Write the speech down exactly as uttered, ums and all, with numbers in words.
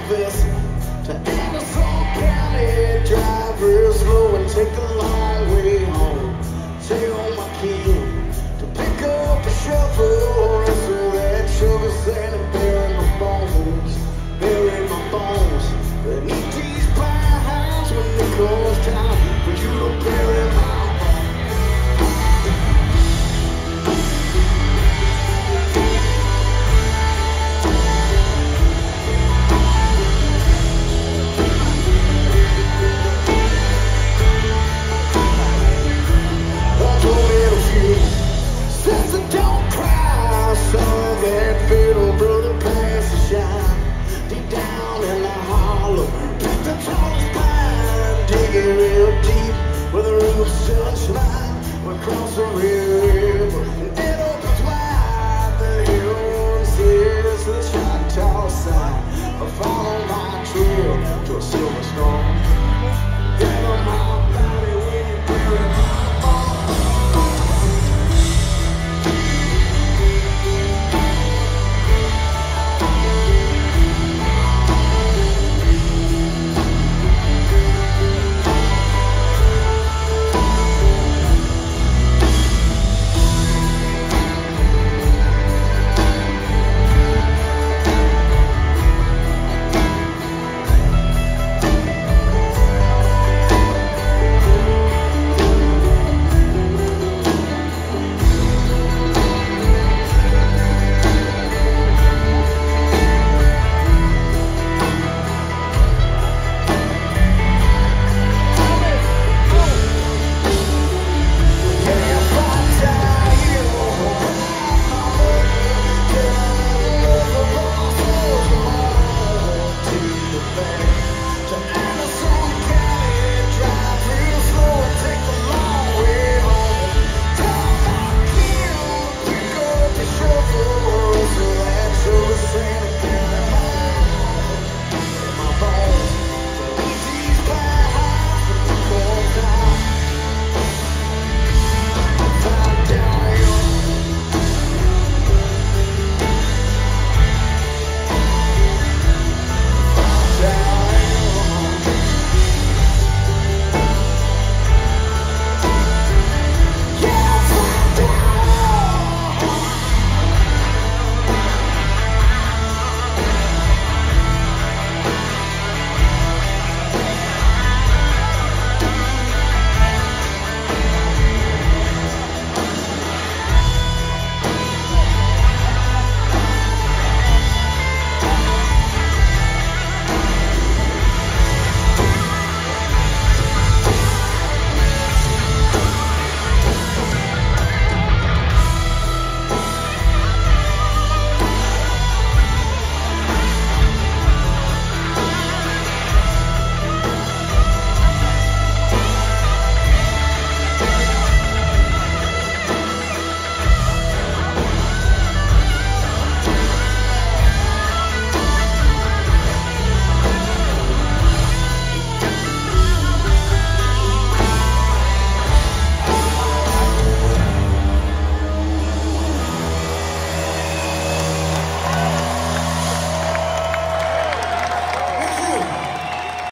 vessel to Anderson County. Drive real slow and take the long way home. Tell my kid to pick up a shovel, wrestle that sugar sand and bury my bones, bury my bones. Beneath these pine highs when it comes time for you to bury my sunshine, we cross the river, and it opens wide. The hill says the Choctaw side. I follow my trail to a silver storm.